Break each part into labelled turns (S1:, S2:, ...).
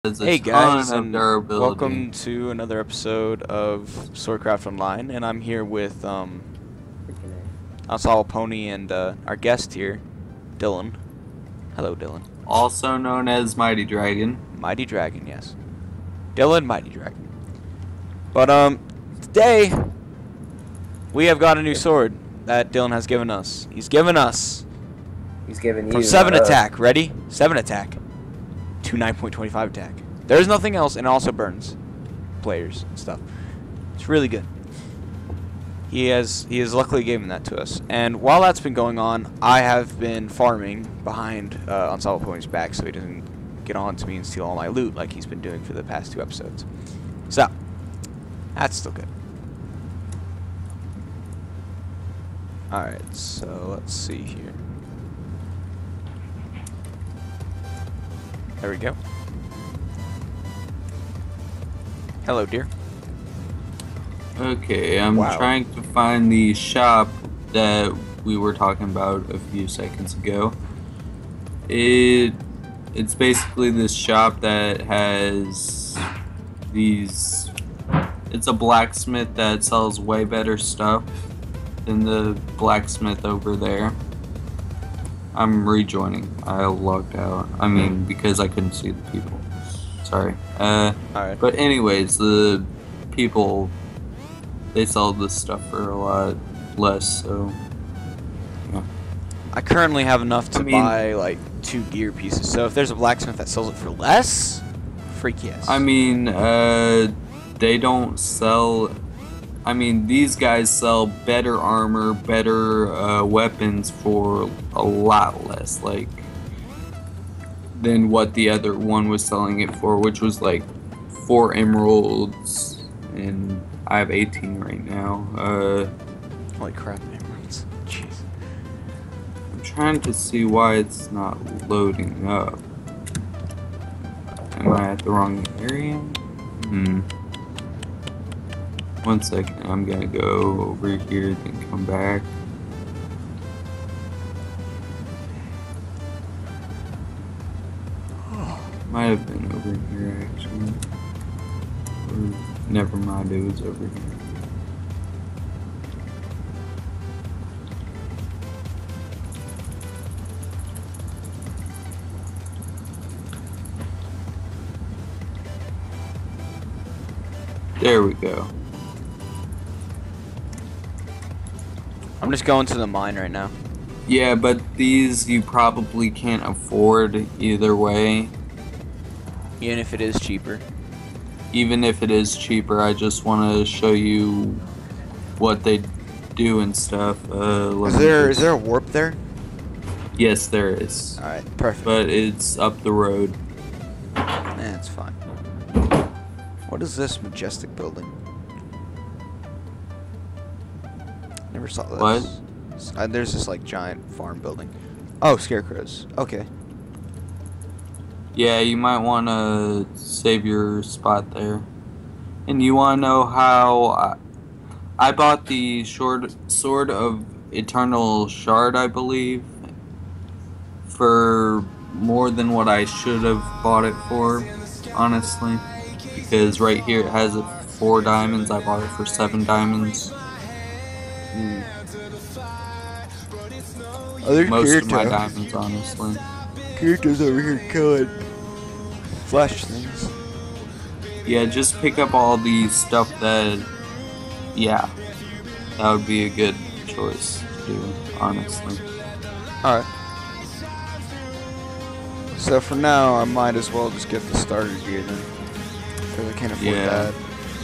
S1: Hey guys,
S2: of
S1: and
S2: durability.
S1: welcome to another episode of Swordcraft Online, and I'm here with Ensemble Pony and our guest here, Dylan. Hello, Dylan.
S2: Also known as Mighty Dragon.
S1: Mighty Dragon, yes. Dylan, Mighty Dragon. But today we have got a new sword that Dylan has given us. He's given
S3: you.
S1: from 7 attack. Ready? 7 attack to 9.25 attack. There's nothing else, and it also burns players and stuff. It's really good. He has luckily given that to us. And while that's been going on, I have been farming behind Ensemble Pony's back so he doesn't get on to me and steal all my loot like he's been doing for the past 2 episodes. So, that's still good. Alright, so let's see here. There we go. Hello, dear.
S2: Okay, I'm trying to find the shop that we were talking about a few seconds ago. It's basically this shop that has these. It's a blacksmith that sells way better stuff than the blacksmith over there. I'm rejoining. I logged out. I mean, because I couldn't see the people. Sorry.
S1: Alright.
S2: But anyways, the people, they sell this stuff for a lot less, so, yeah.
S1: I currently have enough to buy, like, 2 gear pieces, so if there's a blacksmith that sells it for less, freak yes.
S2: I mean, they don't sell. I mean, these guys sell better armor, better weapons for a lot less, like, than what the other one was selling it for, which was like 4 emeralds, and I have 18 right now.
S1: Holy crap, emeralds. Jeez.
S2: I'm trying to see why it's not loading up. Am I at the wrong area? One second, I'm gonna go over here, then come back. Might have been over here, actually. Or, never mind, it was over here. There we go.
S1: I'm just going to the mine right now.
S2: Yeah, but these you probably can't afford either way.
S1: Even if it is cheaper.
S2: Even if it is cheaper, I just want to show you what they do and stuff.
S1: Is there a warp there?
S2: Yes, there is.
S1: Alright, perfect.
S2: But it's up the road.
S1: That's fine. What is this majestic building? Never saw this.
S2: What?
S1: There's this like giant farm building. Oh, scarecrows. Okay.
S2: Yeah, you might want to save your spot there. And you want to know how I bought the Sword of Eternal Shard, I believe, for more than what I should have bought it for, honestly. Because right here it has it for 4 diamonds, I bought it for 7 diamonds. Most of my diamonds, honestly.
S1: Characters over here killing flash things.
S2: Yeah, just pick up all the stuff that, yeah, that would be a good choice to do, honestly.
S1: Alright. So for now, I might as well just get the starter gear then. Because I can't afford that.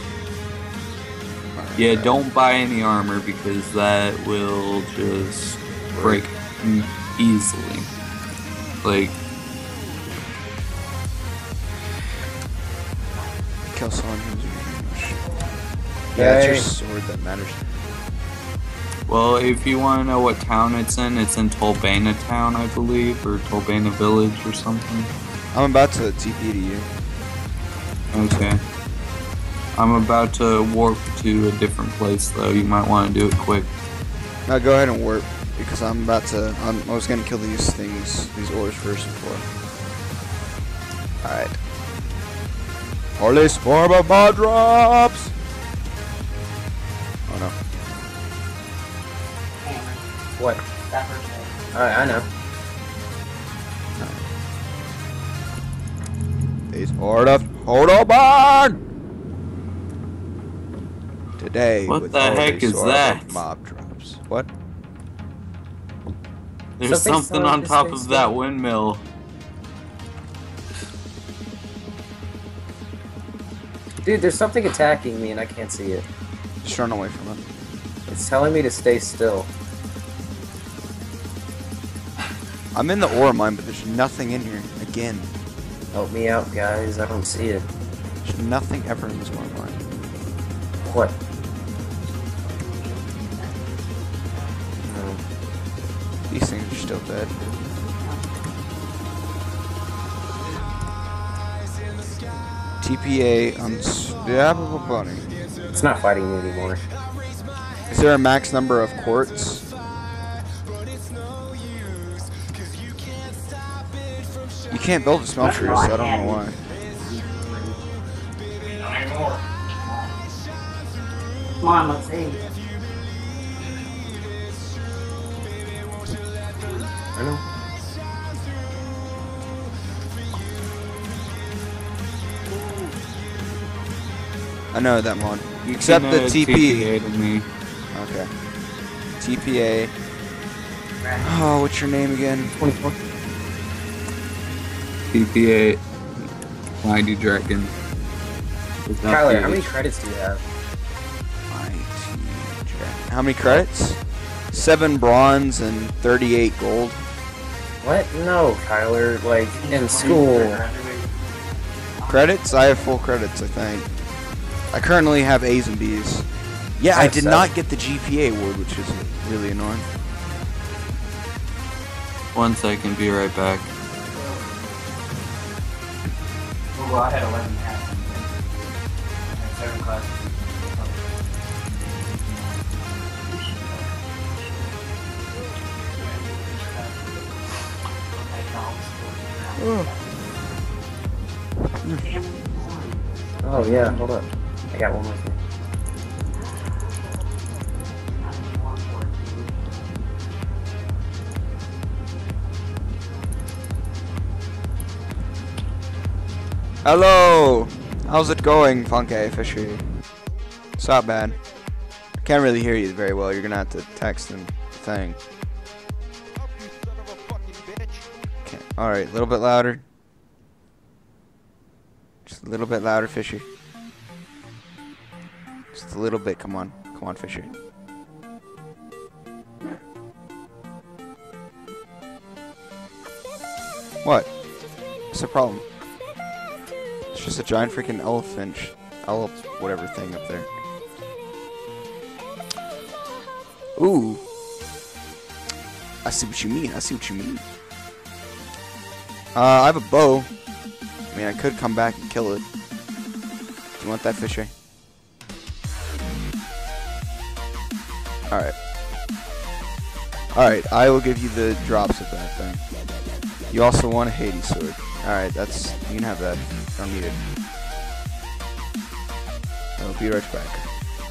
S2: Yeah, don't buy any armor because that will just break easily. Like,
S1: kill someone who's yeah, it's your sword that matters.
S2: Well, if you want to know what town it's in Tolbana Town, I believe, or Tolbana Village or something.
S1: I'm about to TP to you.
S2: Okay. I'm about to warp to a different place, though. You might want to do it quick.
S1: Now go ahead and warp, because I was gonna kill these ores first before. Alright. Police form of mod drops. Oh no.
S3: What? Alright, I know.
S1: These order hold on. Today
S2: What
S1: with
S2: the
S1: all
S2: heck
S1: these
S2: is
S1: sort of
S2: that?
S1: mob drops. What?
S2: There's
S3: Something's
S2: something
S3: telling
S2: on
S3: me to
S2: top
S3: stay
S2: of
S3: still.
S2: that windmill.
S3: Dude, there's something attacking me and I can't see it.
S1: Just run away from it.
S3: It's telling me to stay still.
S1: I'm in the ore mine, but there's nothing in here. Again,
S3: Help me out, guys. I don't see it.
S1: there's nothing ever in this ore mine.
S3: What? No.
S1: These things are still dead. TPA unstoppable bunny.
S3: It's not fighting me anymore.
S1: Is there a max number of quartz? You can't build a smelter, so I don't know why.
S4: Come on, let's see.
S3: I know.
S1: I know that one.
S2: You
S1: Except
S2: can,
S1: the TP.
S2: TPA to me.
S1: Okay. TPA. Oh, what's your name again?
S3: 24.
S2: TPA. Mighty Dragon. Without
S3: Tyler,
S2: the
S3: how many
S2: H.
S3: credits do you have?
S1: How many credits? 7 bronze and 38 gold.
S3: What? No, Tyler. Like, in school.
S1: Credits? I have full credits, I think. I currently have A's and B's. Yeah, I
S3: have
S1: did
S3: 7.
S1: not get the GPA award, which is really annoying.
S2: 1 second, be right back.
S4: Well, I had 11 and a half. I had 7 classes.
S3: Oh, yeah, hold up. I got one more thing.
S1: Hello! How's it going, Funky Fishy? It's not bad. I can't really hear you very well. You're gonna have to text and thing. Okay. Alright, a little bit louder. Just a little bit louder, Fishy. Just a little bit, come on. Come on, Fishy. What? What's the problem? It's just a giant freaking whatever thing up there. Ooh. I see what you mean. I see what you mean. I have a bow. I mean, I could come back and kill it. Do you want that, Fisher? Alright. Alright, I will give you the drops of that thing. You also want a Hades sword. Alright, that's... You can have that. Don't need it. I'll be right back.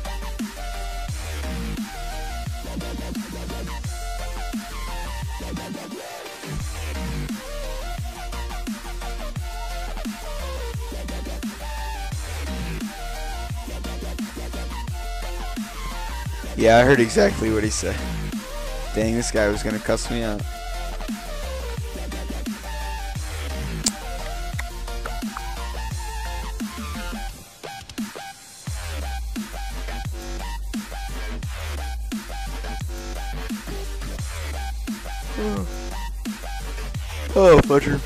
S1: Yeah, I heard exactly what he said. Dang, this guy was gonna cuss me out. Oh, Fudger.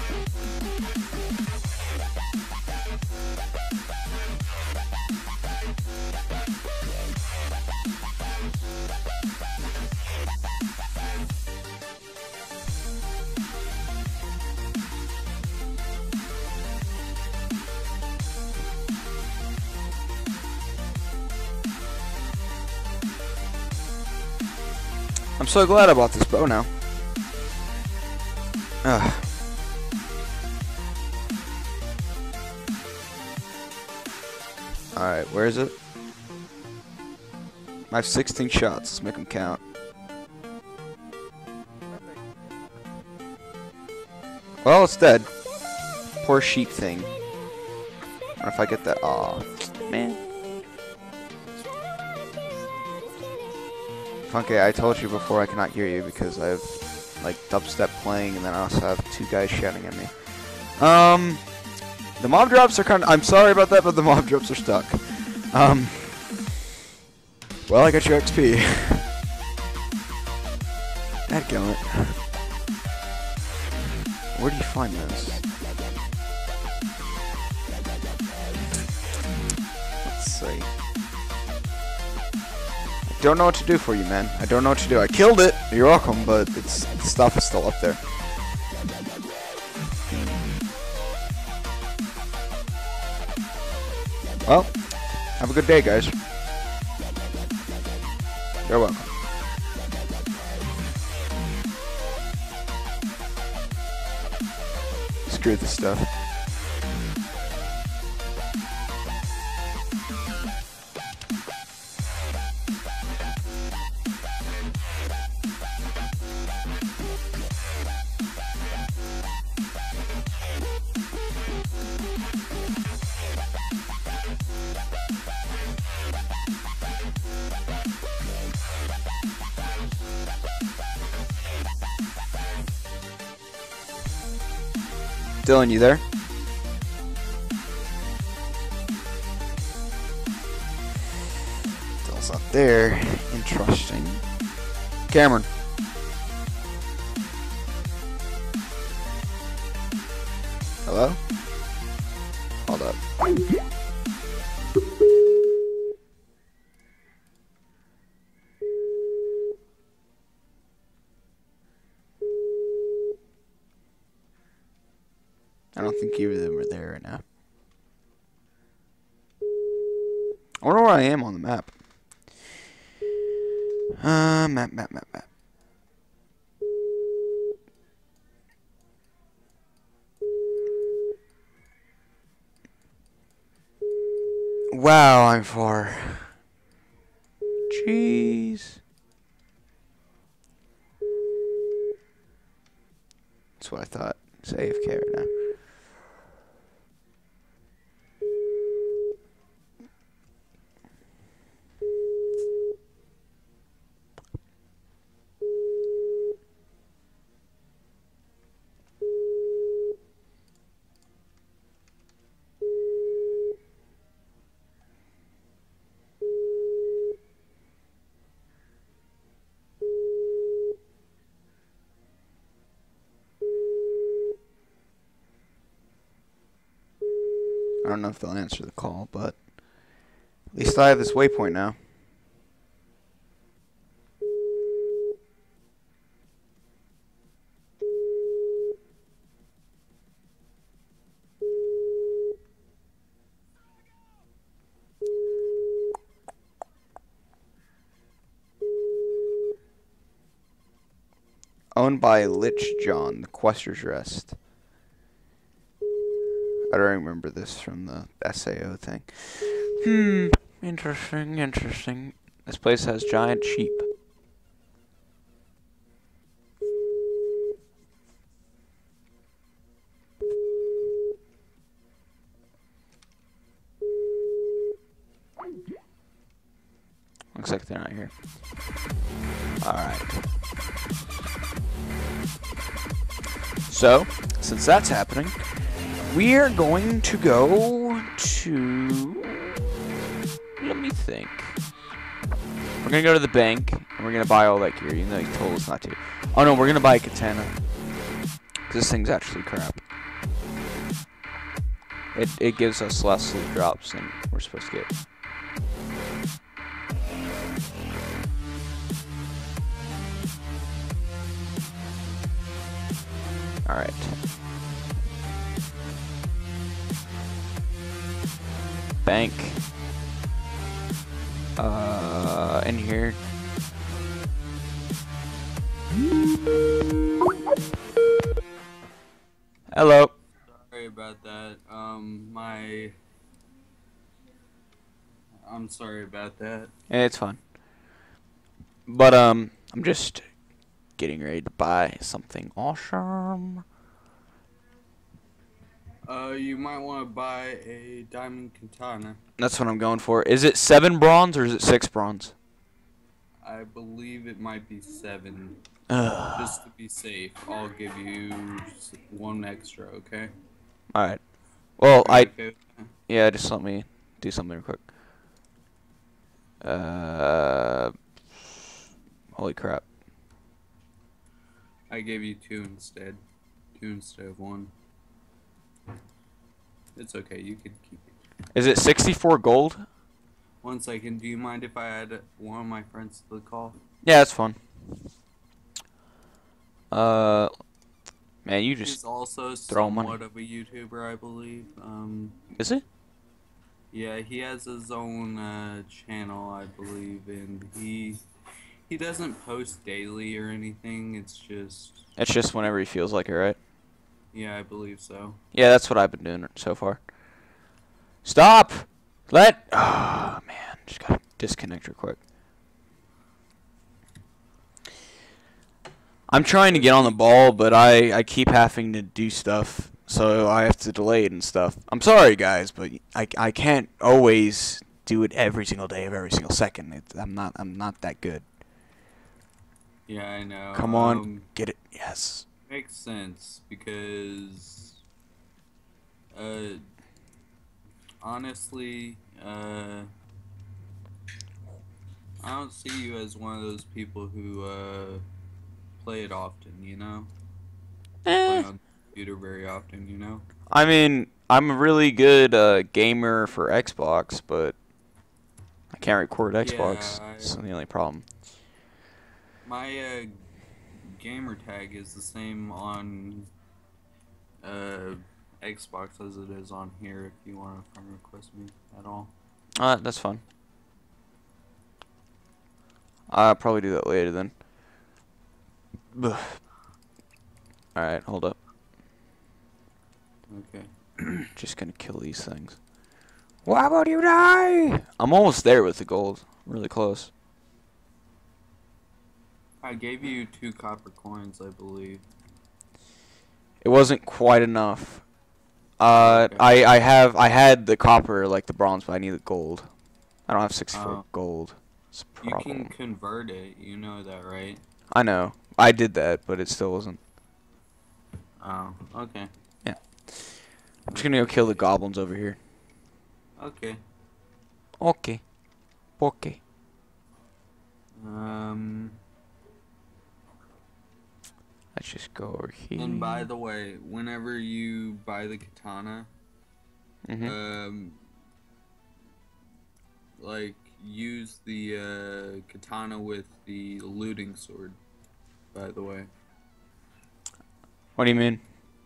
S1: I'm so glad I bought this bow now. Ugh. Alright, where is it? I have 16 shots. Let's make them count. Well, it's dead. Poor sheep thing. I don't know if I get that. Aw, man. Okay, I told you before I cannot hear you because I have like dubstep playing, and then I also have 2 guys shouting at me. The mob drops are kind of. I'm sorry about that, but the mob drops are stuck. Well, I got your XP. Dadgummit. Where do you find this? Let's see. I don't know what to do for you, man. I don't know what to do. I killed it. You're welcome, but the stuff is still up there. Well, have a good day, guys. You're welcome. Screw this stuff. Dylan, you there? Dylan's not there. Interesting. Cameron. Hello? Hold up. I don't think either of them are there right now. I wonder where I am on the map. Map. Wow, I'm far. Jeez. That's what I thought. It's AFK right now. I don't know if they'll answer the call, but at least I have this waypoint now. Owned by Lich John, the Quester's Rest. I don't remember this from the SAO thing. Interesting. This place has giant sheep. Looks like they're not here. Alright. So, since that's happening, we are going to go to... Let me think. We're going to go to the bank, and we're going to buy all that gear, even though he told us not to. Oh no, we're going to buy a katana. Because this thing's actually crap. It gives us less loot drops than we're supposed to get. Alright. Bank. In here. Hello.
S2: Sorry about that. I'm sorry about that.
S1: It's fine. But I'm just getting ready to buy something awesome.
S2: You might want to buy a diamond katana.
S1: That's what I'm going for. Is it 7 bronze or is it 6 bronze?
S2: I believe it might be 7.
S1: Ugh.
S2: Just to be safe, I'll give you 1 extra, okay?
S1: All right. Well,
S2: Are you okay with that?
S1: yeah, just let me do something real quick. Holy crap.
S2: I gave you 2 instead. 2 instead of 1. It's okay, you can keep it.
S1: Is it 64 gold?
S2: 1 second, do you mind if I add one of my friends to the call?
S1: Yeah, that's fun. Man, you
S2: He's
S1: just
S2: also
S1: throw money.
S2: somewhat of a YouTuber, I believe.
S1: Is it?
S2: Yeah, he has his own channel, I believe, and he doesn't post daily or anything. It's
S1: It's just whenever he feels like it, right?
S2: yeah, I believe so.
S1: Yeah, that's what I've been doing so far. Stop! Oh, man. Just gotta disconnect real quick. I'm trying to get on the ball, but I keep having to do stuff, so I have to delay it and stuff. I'm sorry, guys, but I can't always do it every single day of every single second. I'm not that good.
S2: Yeah, I know.
S1: Come on, get it. Yes.
S2: Makes sense because, honestly, I don't see you as one of those people who play it often. You know, play on the computer very often. You know.
S1: I mean, I'm a really good gamer for Xbox, but I can't record Xbox.
S2: Yeah,
S1: That's the only problem.
S2: My gamer tag is the same on Xbox as it is on here. If you want to friend request me at all.
S1: That's fun. I'll probably do that later then. Alright, hold up.
S2: Okay.
S1: Just gonna kill these things. Why would you die? I'm almost there with the gold. Really close.
S2: I gave you 2 copper coins, I believe.
S1: It wasn't quite enough.
S2: Okay.
S1: I had the copper, like the bronze, but I need the gold. I don't have 64 gold. It's a
S2: You
S1: problem.
S2: can convert it, you know that, right?
S1: I know. I did that, but it still wasn't.
S2: Oh, okay.
S1: Yeah. I'm just gonna go kill the goblins over here.
S2: Okay.
S1: Okay. Okay. Let's just go over here.
S2: And by the way, whenever you buy the katana, like, use the katana with the looting sword, by the way.
S1: What do you mean?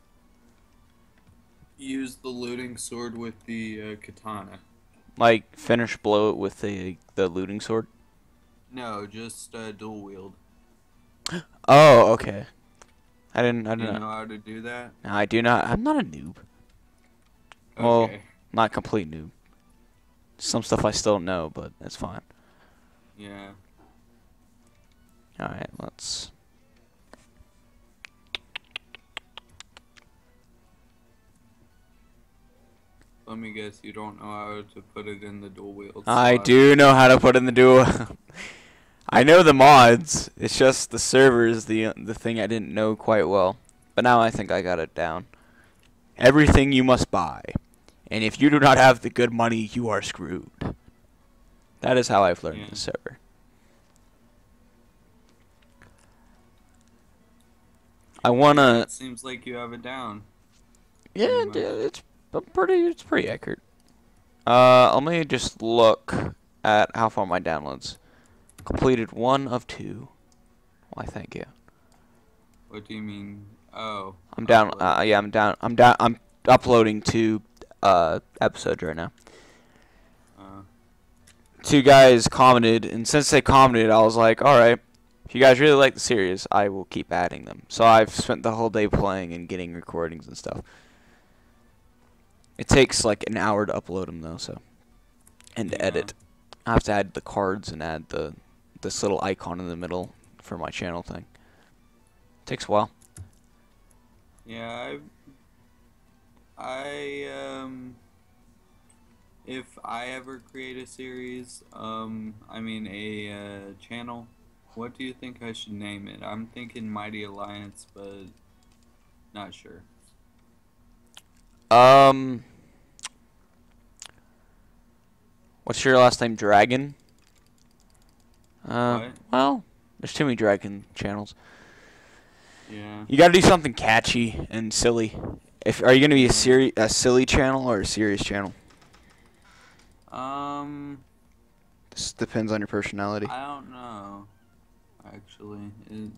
S2: Use the looting sword with the katana.
S1: Like finish blow it with the looting sword?
S2: No, just dual wield.
S1: Oh, okay. I didn't
S2: Do you
S1: know.
S2: know how to do that?
S1: No, I do not. I'm not a noob.
S2: Okay.
S1: Well, not complete noob. Some stuff I still don't know, but that's fine.
S2: Yeah.
S1: Alright, let's...
S2: Let me guess, you don't know how to put it in the dual wield.
S1: I
S2: slot.
S1: do know how to put in the dual. I know the mods. It's just the servers, the thing I didn't know quite well. But now I think I got it down. Everything you must buy. And if you do not have the good money, you are screwed. That is how I've learned the server. I wanna...
S2: It seems like you have it down.
S1: Yeah, it's pretty accurate. Let me just look at how far my downloads. Completed 1 of 2. Why, thank you.
S2: What do you mean? Oh.
S1: I'm down. Yeah, I'm uploading 2 episodes right now. 2 guys commented, and since they commented, I was like, all right, if you guys really like the series, I will keep adding them. So I've spent the whole day playing and getting recordings and stuff. It takes like an hour to upload them though, so, and to edit. I have to add the cards and add this little icon in the middle for my channel thing. Takes a while.
S2: Yeah, if I ever create a series, I mean a channel, what do you think I should name it? I'm thinking Mighty Alliance, but not sure.
S1: What's your last name? Dragon?
S2: What?
S1: Well, there's too many Dragon channels.
S2: Yeah.
S1: You got to do something catchy and silly. Are you gonna be a silly channel or a serious channel? This depends on your personality.
S2: I don't know. Actually,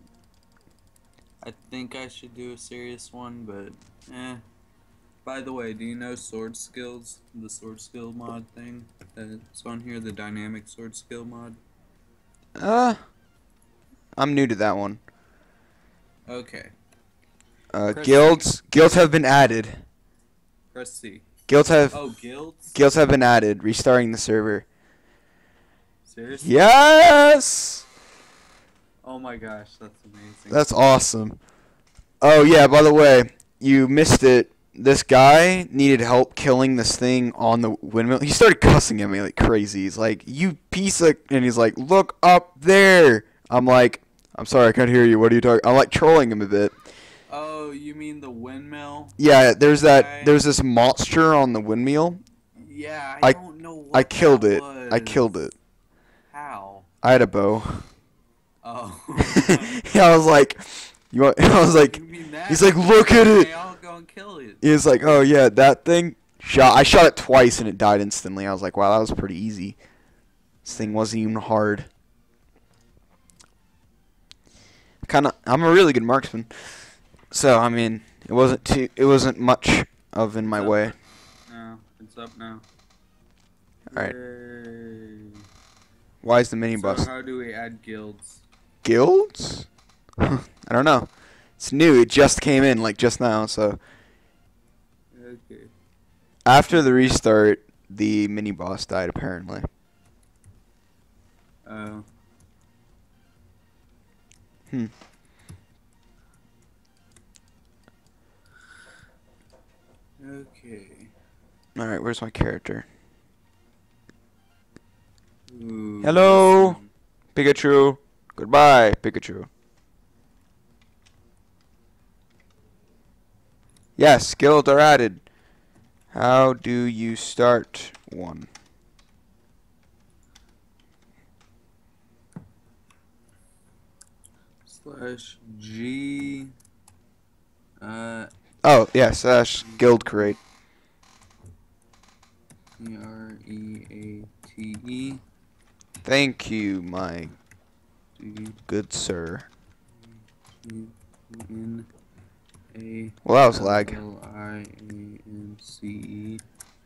S2: I think I should do a serious one, but By the way, do you know sword skills? The sword skill mod thing that's on here, the dynamic sword skill mod.
S1: I'm new to that one.
S2: Okay.
S1: Guilds have been added.
S2: Press C.
S1: Guilds have been added, restarting the server.
S2: Seriously?
S1: Yes!
S2: Oh my gosh, that's amazing.
S1: That's awesome. Oh yeah, by the way, you missed it. This guy needed help killing this thing on the windmill. He started cussing at me like crazy. He's like, "You piece of," and he's like, "Look up there." I'm like, "I'm sorry, I can't hear you. What are you talking?" I'm like trolling him a bit.
S2: Oh, you mean the windmill?
S1: Yeah, there's
S2: guy?
S1: there's this monster on the windmill.
S2: Yeah, I don't know what
S1: I killed
S2: that
S1: it.
S2: was.
S1: I killed it.
S2: How?
S1: I had a bow.
S2: Oh.
S1: I was like, I was like,
S2: You mean that?
S1: he's like, "Look at it."
S2: Okay, I'll go and kill it.
S1: He's like, "Oh yeah, that thing." I shot it twice and it died instantly. I was like, "Wow, that was pretty easy. This thing wasn't even hard." I'm a really good marksman. So, I mean, it wasn't much of in my way.
S2: No, it's up now.
S1: Alright.
S2: Yay.
S1: Why is the mini
S2: So
S1: bus?
S2: how do we add guilds?
S1: Guilds? I don't know. It's new. It just came in, like, just now, so.
S2: Okay.
S1: After the restart, the mini boss died, apparently.
S2: Oh. Okay.
S1: Alright, where's my character?
S2: Ooh,
S1: Hello?
S2: listen.
S1: Pikachu. Goodbye, Pikachu. Yes, guilds are added. How do you start one?
S2: /G.
S1: Oh, yeah, / guild create.
S2: CREATE.
S1: Thank you, my good sir.
S2: N-A.
S1: Well, that was lag.
S2: LIANCE.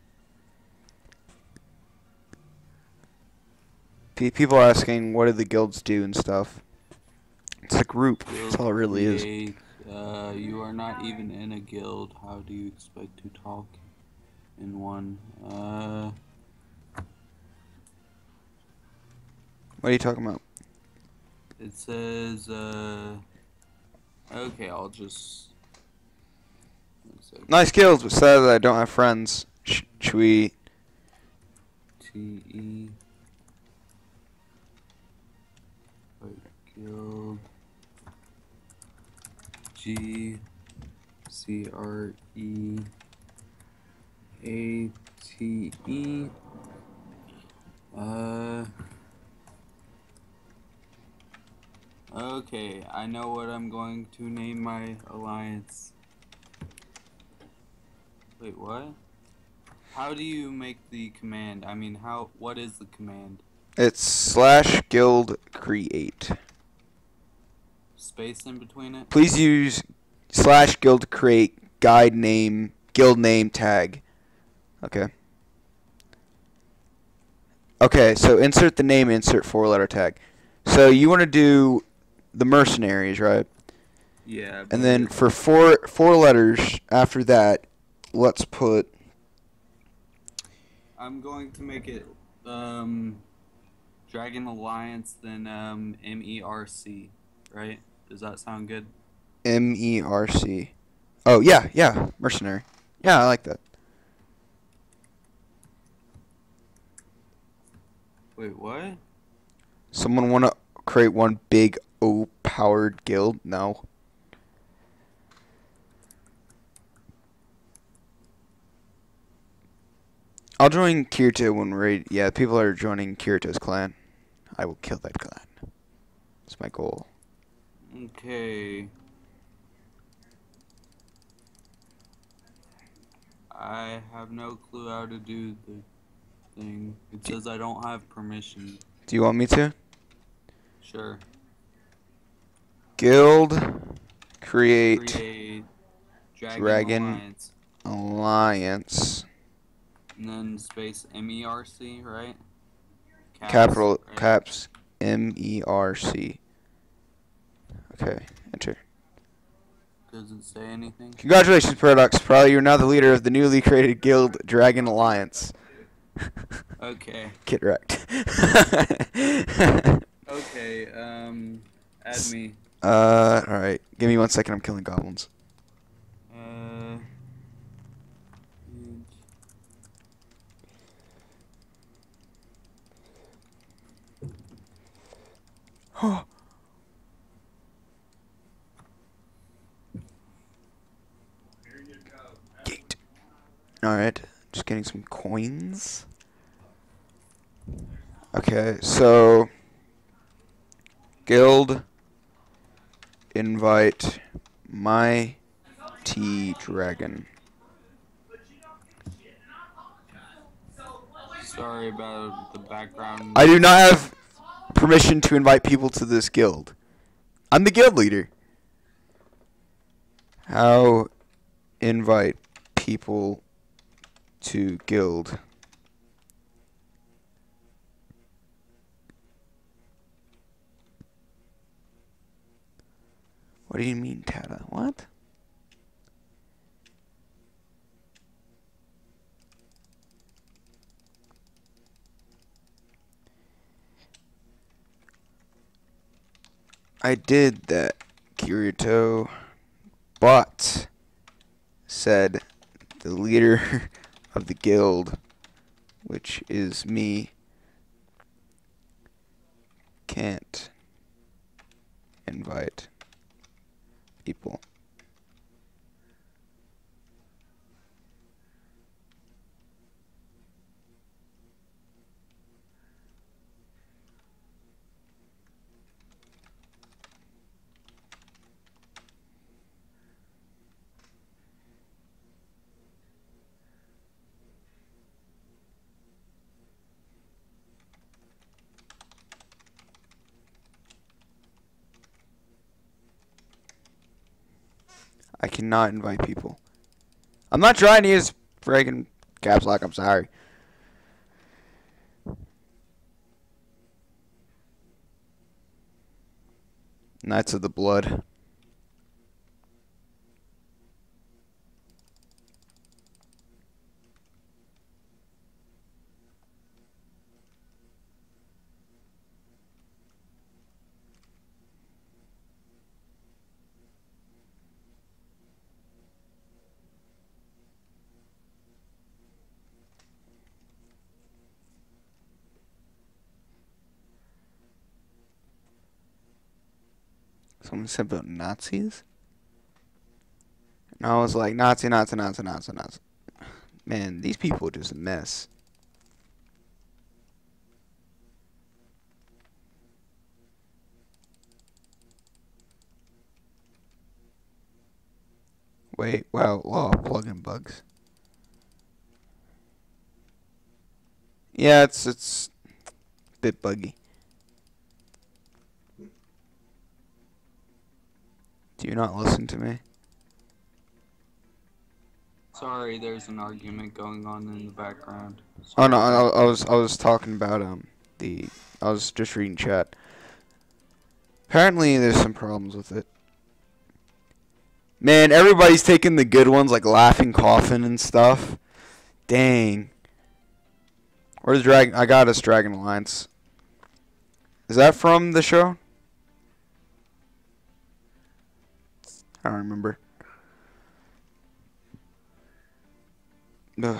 S1: People are asking, what do the guilds do and stuff? It's a group. That's all it really is.
S2: You are not even in a guild. How do you expect to talk in one?
S1: What are you talking about?
S2: It says, okay, I'll just...
S1: Nice guilds, but says I don't have friends. Tweet.
S2: TE. Guild. GCREATE. Okay, I know what I'm going to name my alliance. Wait, what? How do you make the command? I mean, what is the command?
S1: It's / guild create.
S2: Space in between it?
S1: Please use / guild create guild name tag. Okay. Okay, so insert the name, insert 4-letter tag. So you want to do the mercenaries, right?
S2: Yeah.
S1: And then for four letters after that, let's put.
S2: I'm going to make it Dragon Alliance, then MERC, right? Does that sound good?
S1: MERC. Oh yeah, yeah, mercenary. Yeah, I like that.
S2: Wait, what?
S1: Someone want to create one big O-powered guild? No. I'll join Kirito when we're yeah, people are joining Kirito's clan. I will kill that clan. That's my goal.
S2: Okay. I have no clue how to do the thing. It says I don't have permission.
S1: Do you want me to?
S2: Sure.
S1: Guild create
S2: Create
S1: Dragon Alliance.
S2: And then space MERC, right?
S1: Capital
S2: right?
S1: caps MERC. Okay, enter.
S2: Does it say anything?
S1: Congratulations, Paradox Pro. You're now the leader of the newly created guild Dragon Alliance.
S2: Okay.
S1: Get wrecked.
S2: Okay, add me.
S1: Alright. Give me 1 second, I'm killing goblins. Yeet. Alright, just getting some coins. Okay, so guild invite my T-Dragon.
S2: Sorry about the background.
S1: I do not have permission to invite people to this guild. I'm the guild leader. How invite people to guild? What do you mean, Tata? What? I did that, Kirito, but said the leader of the guild, which is me, can't invite people. I cannot invite people. I'm not trying to use friggin' caps lock, I'm sorry. Knights of the Blood. Someone said about Nazis? And I was like, Nazi, Nazi, Nazi, Nazi, Nazi. Man, these people are just a mess. Wait, wow, law plugin bugs. Yeah, it's a bit buggy. Do you not listen to me?
S2: Sorry, there's an argument going on in the background.
S1: Oh no, I was talking about I was just reading chat. Apparently there's some problems with it. Man, everybody's taking the good ones like Laughing Coffin and stuff. Dang. Where's Dragon? I got us Dragon Alliance. Is that from the show? I don't remember. Ugh.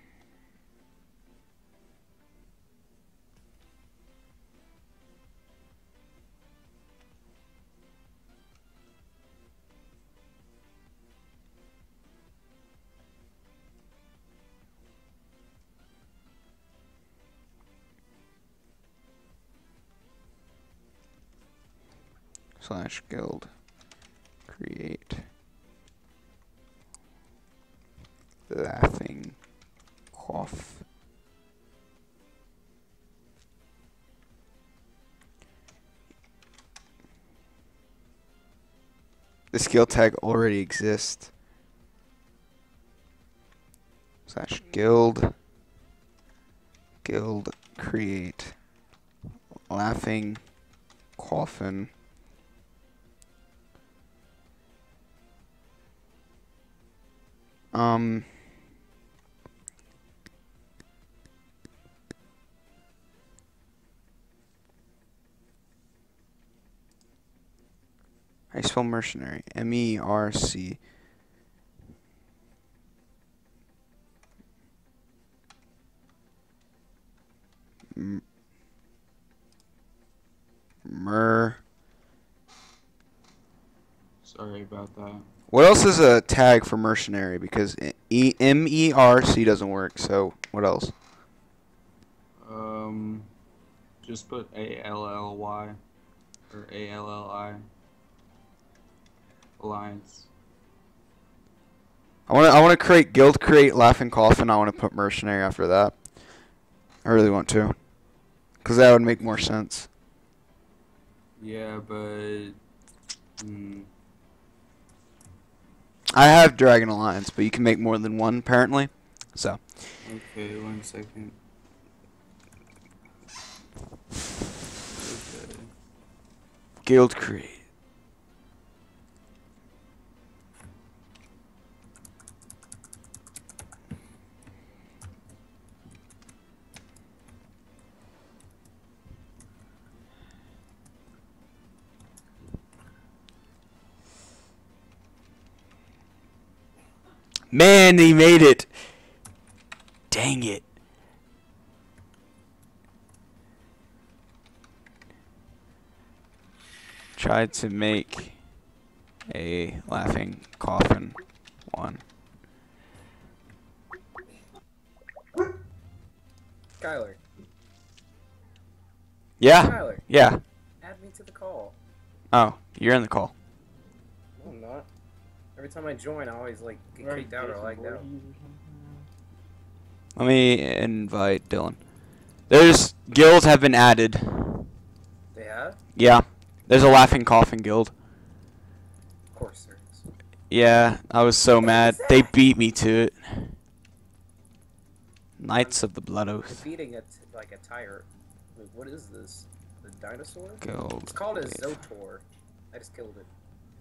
S1: Slash guild create laughing cough. The skill tag already exists. Slash guild create laughing coffin. I spell mercenary. M-E-R-C. Mer.
S2: Sorry about that.
S1: What else is a tag for mercenary? Because M-E-R-C doesn't work. So what else?
S2: Just put A-L-L-Y or A-L-L-I. Alliance.
S1: I want to create guild create laughing coffin. I want to put mercenary after that. I really want to, because that would make more sense.
S2: Yeah, but
S1: I have Dragon Alliance, but you can make more than one apparently. So.
S2: Okay, 1 second. Okay.
S1: Guild create. Man, he made it. Dang it. Tried to make a laughing coffin one.
S3: Skylar.
S1: Yeah.
S3: Skylar,
S1: Yeah.
S3: add me to the call.
S1: Oh, you're in the call.
S3: No, I'm not. Every time I join, I always like get kicked out or lagged out.
S1: Let me invite Dylan. There's guilds have been added.
S3: They have?
S1: Yeah. There's a laughing coffin guild.
S3: Of course there is.
S1: Yeah, I was so mad. They beat me to it. Knights of the Blood Oath.
S3: Defeating like a tire. Wait, what is this? The dinosaur?
S1: Guild.
S3: It's called a Zotor. I just killed it.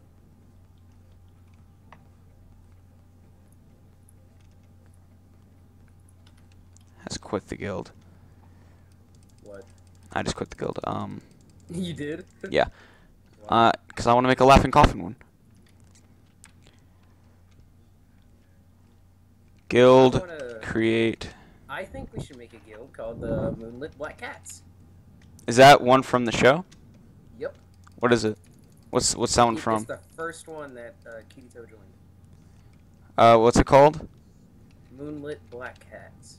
S1: Has quit the guild.
S3: What?
S1: I just quit the guild.
S3: You did?
S1: Yeah.
S3: Wow.
S1: Because I want to make a laughing coffin one. Guild create.
S3: I think we should make a guild called the Moonlit Black Cats.
S1: Is that one from the show?
S3: Yep.
S1: What is it? What's that one from?
S3: It's the first one that Kirito joined.
S1: What's it called?
S3: Moonlit Black Cats.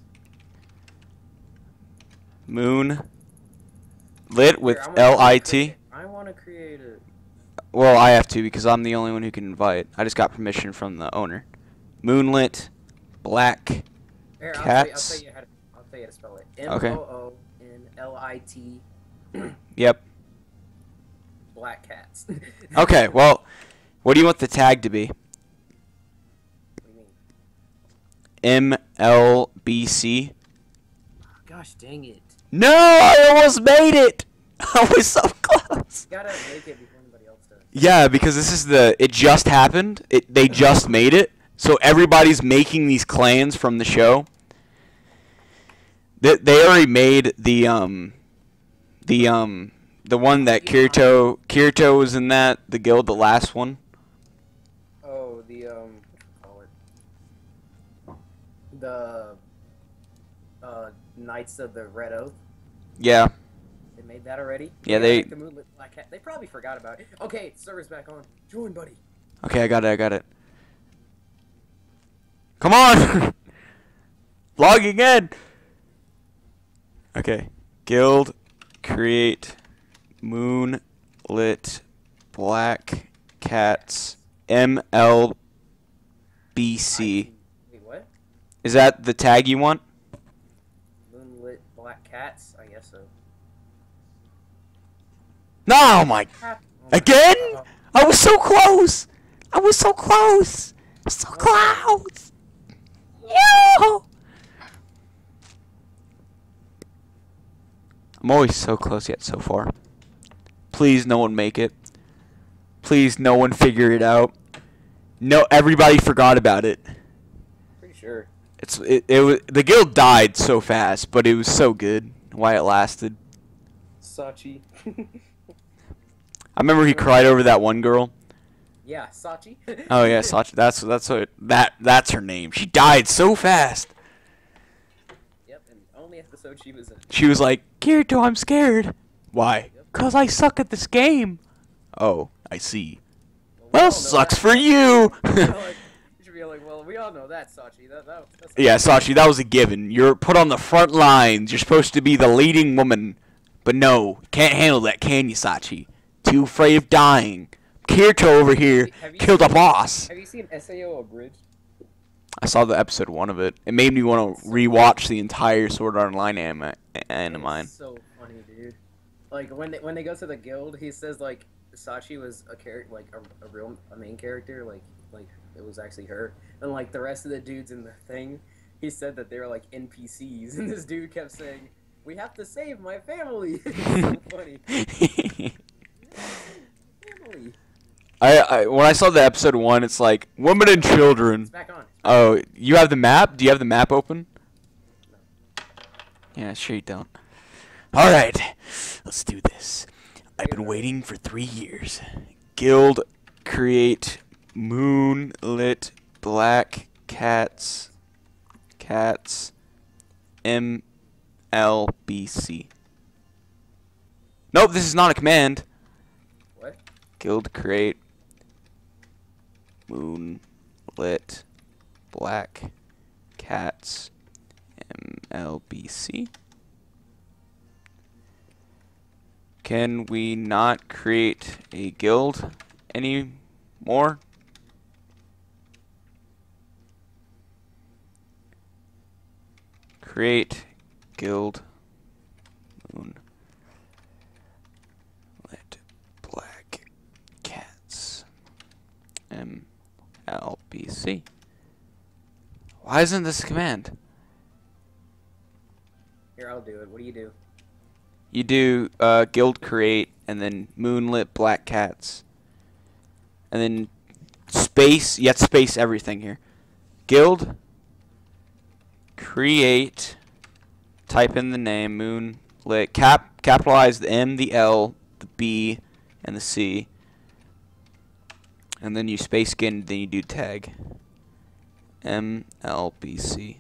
S1: Moon lit with
S3: Here,
S1: L-I-T.
S3: I want to create a...
S1: Well, I have to because I'm the only one who can invite. I just got permission from the owner. Moonlit Black
S3: Here,
S1: Cats.
S3: I'll tell you how to spell it.
S1: Okay.
S3: M-O-O-N-L-I-T.
S1: Yep.
S3: Black Cats.
S1: Okay, well, what do you want the tag to be?
S3: What do you mean?
S1: MLBC.
S3: Gosh dang it.
S1: No, I almost made it. I was so close.
S3: You gotta make it before anybody else does.
S1: Yeah, because this is it just happened. They just made it. So everybody's making these clans from the show. They already made the the one that Kirito was in that, the guild, the last one.
S3: Oh, the what you call it? The Knights of the Red Oath.
S1: Yeah.
S3: They made that already.
S1: Yeah,
S3: Like the Moonlit Black Cat. They probably forgot about it. Okay, server's back on. Join, buddy.
S1: Okay, I got it. Come on! Logging in! Okay. Guild, create, Moonlit Black Cats, MLBC.
S3: Wait, what?
S1: Is that the tag you want?
S3: Moonlit Black Cats? I guess so.
S1: No, my...
S3: Oh my
S1: Again?
S3: God.
S1: I was so close! I was so close! So close! Yo! I'm always so close yet so far. Please no one make it. Please no one figure it out. No, everybody forgot about it.
S3: Pretty sure.
S1: It was, the guild died so fast, but it was so good why it lasted.
S3: Sachi.
S1: I remember he cried over that one girl.
S3: Yeah, Sachi.
S1: Oh yeah, Sachi. That's her name. She died so fast.
S3: Yep, and only episode she was in.
S1: She was like, "Kirito, I'm scared." Why?
S3: Yep.
S1: 'Cause I suck at this game. Oh, I see.
S3: we all
S1: Well,
S3: know
S1: sucks
S3: that.
S1: for you.
S3: You should be like, well, we all know that, Sachi. That's
S1: Yeah, Sachi, that was a given. You're put on the front lines. You're supposed to be the leading woman. But no, can't handle that, can you, Sachi? Too afraid of dying. Kirito over here
S3: Have you
S1: killed a
S3: seen-
S1: boss.
S3: Have you seen SAO Abridged?
S1: I saw the episode 1 of it. It made me want to rewatch the entire Sword Art Online anime.
S3: It's so funny, dude. Like when they go to the guild, he says like Sachi was a character, like a main character, like it was actually her, and like the rest of the dudes in the thing, he said that they were like NPCs, and this dude kept saying, "We have to save my family." It's so funny. Family.
S1: I when I saw the episode 1, it's like women and children.
S3: It's back on.
S1: Oh, you have the map? Do you have the map open? Yeah, sure you don't. All right, let's do this. I've been waiting for 3 years. Guild, create, Moonlit Black Cats, MLBC. Nope, this is not a command.
S3: What?
S1: Guild, create, Moonlit Black Cats, MLBC. Can we not create a guild anymore? Create guild Moonlit Black Cats MLBC. Why isn't this a command?
S3: Here, I'll do it. What do you do?
S1: You do guild create and then Moonlit Black Cats. And then space, you have to space everything here. Guild create, type in the name, Moonlit, capitalize the M, the L, the B, and the C. And then you space again, then you do tag. MLBC.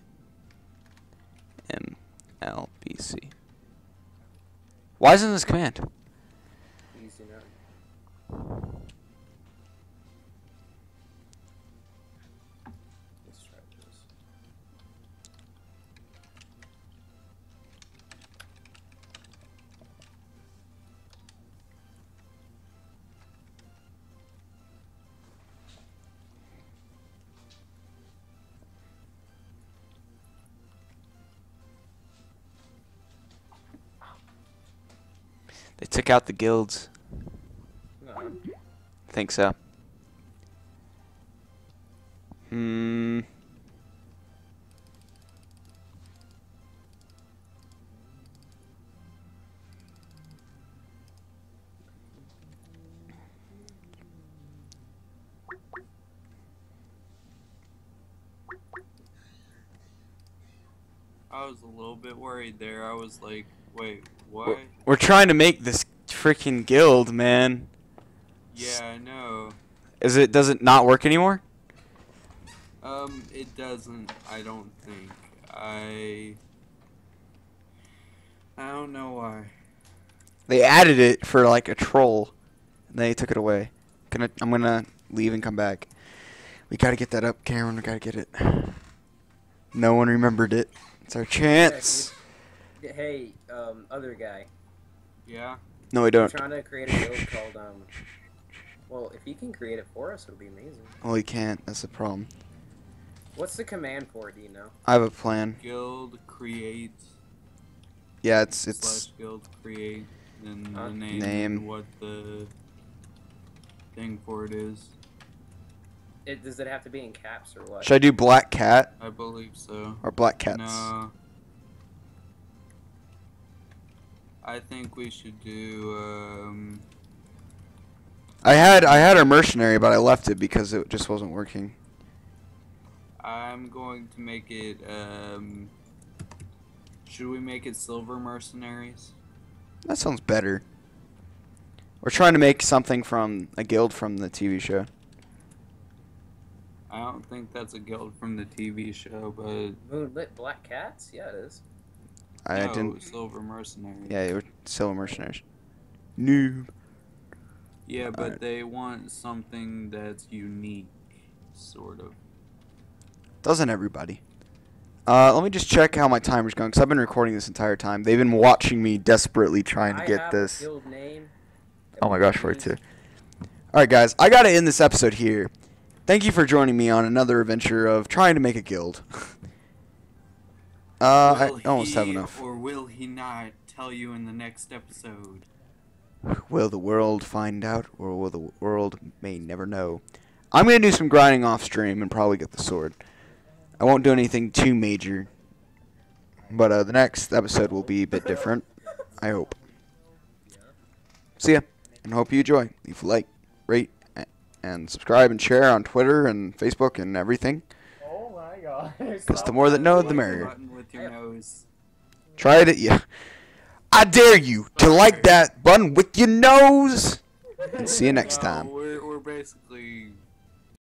S1: MLBC. Why isn't this command?
S3: Easy enough. Let's try this.
S1: They took out the guilds.
S3: No.
S1: Think so. Hmm.
S2: I was a little bit worried there. I was like, wait, what?
S1: We're trying to make this freaking guild, man.
S2: Yeah, I know.
S1: Does it not work anymore?
S2: It doesn't. I don't think. I don't know why.
S1: They added it for like a troll, and they took it away. I'm gonna leave and come back. We gotta get that up, Cameron. We gotta get it. No one remembered it. It's our chance.
S3: Hey, other guy.
S2: Yeah.
S1: No, we
S3: I'm
S1: don't.
S3: trying to create a guild called Well, if you can create it for us, it'll be amazing.
S1: Well, we can't. That's the problem.
S3: What's the command for it? Do you know?
S1: I have a plan.
S2: Guild create.
S1: Yeah, it's
S2: Slash guild create and the name,
S1: Name.
S2: and what the thing for it is.
S3: Does it have to be in caps or what?
S1: Should I do black cat
S2: I believe so.
S1: or black cats?
S2: No. I think we should do
S1: I had a mercenary, but I left it because it just wasn't working.
S2: I'm going to make it should we make it silver mercenaries?
S1: That sounds better. We're trying to make something from a guild from the TV show.
S2: I don't think that's a guild from the TV show, but
S3: Moonlit Black Cats? Yeah, it is.
S1: I
S2: no,
S1: didn't.
S2: silver mercenaries.
S1: Yeah, they were silver mercenaries. Noob.
S2: Yeah, but
S1: Alright.
S2: they want something that's unique, sort of.
S1: Doesn't everybody? Let me just check how my timer's going, because I've been recording this entire time. They've been watching me desperately trying to
S3: I
S1: get
S3: have
S1: this.
S3: A guild name.
S1: Oh my gosh, for it too. Alright guys, I gotta end this episode here. Thank you for joining me on another adventure of trying to make a guild. I almost have enough.
S2: Or will he not tell you in the next episode?
S1: Will the world find out, or will the world may never know? I'm gonna do some grinding off stream and probably get the sword. I won't do anything too major, but the next episode will be a bit different. I hope. See ya, and hope you enjoy. Leave a like, rate, and subscribe and share on Twitter and Facebook and everything.
S4: Oh my god.
S1: Because the more that know, the
S2: Like
S1: merrier.
S2: button with your nose.
S1: Try it, yeah. I dare you to like that button with your nose. And see you next
S2: No,
S1: time.
S2: we're basically